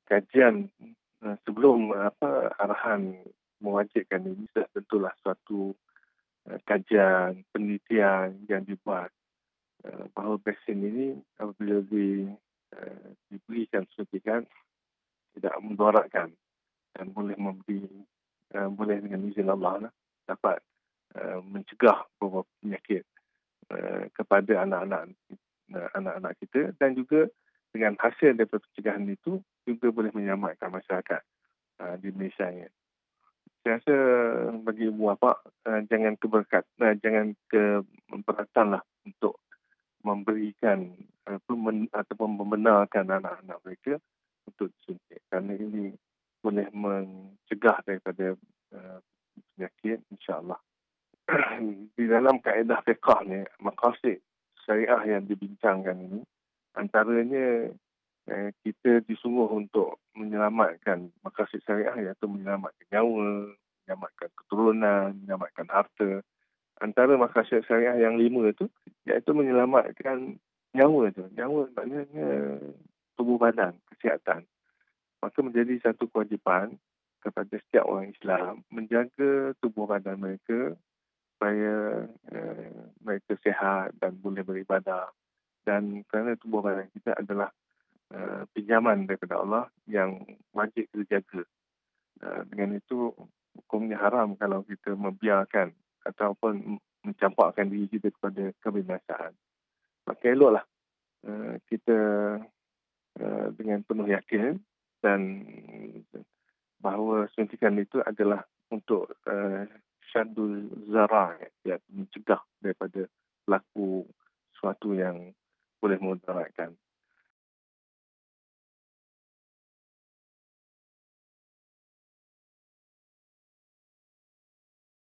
kajian sebelum arahan mewajibkan ini sudah tentulah suatu kajian, penelitian yang dibuat bahawa vaksin ini apabila diberikan suntikan tidak mudaratkan dan boleh boleh dengan izin Allah dapat mencegah beberapa penyakit kepada anak-anak kita, dan juga dengan hasil daripada pencegahan itu juga boleh menyelamatkan masyarakat di Malaysia ini. Saya rasa bagi ibu bapa jangan keberatan untuk memberikan ataupun membenarkan anak-anak mereka untuk disuntik, kerana ini boleh mencegah daripada penyakit, insya-Allah. Di dalam kaedah fiqh ni, maqasid syariah yang dibincangkan ini antaranya kita disuruh untuk menyelamatkan maqasid syariah, iaitu menyelamatkan nyawa, menyelamatkan keturunan, menyelamatkan harta. Antara maqasid syariah yang 5 itu iaitu menyelamatkan nyawa itu. Nyawa maknanya tubuh badan, kesihatan. Maka menjadi satu kewajipan kepada setiap orang Islam menjaga tubuh badan mereka supaya mereka sihat dan boleh beribadah. Dan kerana tubuh badan kita adalah pinjaman daripada Allah yang wajib kita jaga. Dengan itu, hukumnya haram kalau kita membiarkan ataupun mencampakkan diri kita kepada kebinasaan. Maka eloklah kita dengan penuh yakin dan bahawa suntikan itu adalah untuk syadul zara', iaitu mencegah daripada berlaku sesuatu yang boleh memudaratkan.